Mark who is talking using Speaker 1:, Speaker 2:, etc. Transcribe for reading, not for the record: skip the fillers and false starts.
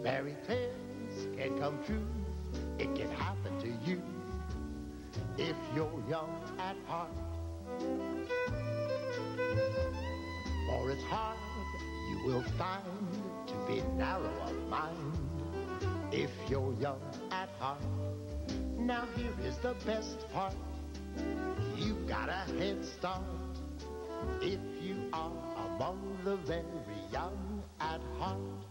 Speaker 1: Fairy tales can come true. It can happen to you if you're young at heart. For it's hard, you will find, to be narrow of mind if you're young at heart. Now here is the best part. You've got a head start if you are among the very young at heart.